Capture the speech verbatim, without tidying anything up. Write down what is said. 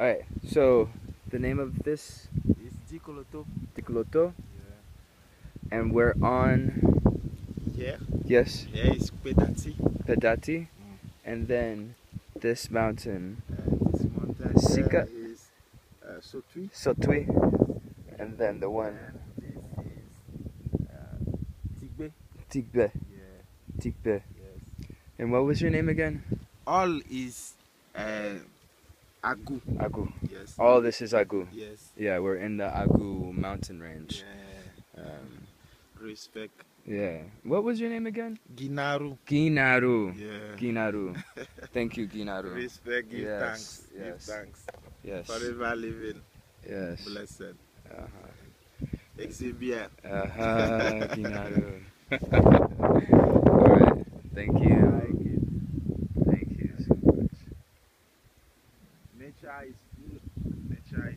Alright, so the name of this It's Dikoloto. Dikoloto, Yeah. and we're on, Here. yes, Here is Pedati. Pedati, Mm. and then this mountain, Uh, this mountain Sika. here is uh, Sotui. Sotui, and then the one, And this is uh, Tigbe. Tigbe, Yeah. Tigbe. Yes. And what was your name again? All is uh, Agu. Agu. Yes. All this is Agu. Yes. Yeah, we're in the Agu mountain range. Yeah. Um, Respect. yeah. What was your name again? Gynahru. Gynahru. Yeah. Gynahru. Thank you, Gynahru. Respect. Give Yes, thanks. yes. Give thanks. Yes. Forever living. Yes. Blessed. Uh-huh. Exhibit. Uh-huh. Gynahru. Alright. Thank you. Thank you so much. Nature is good. Nature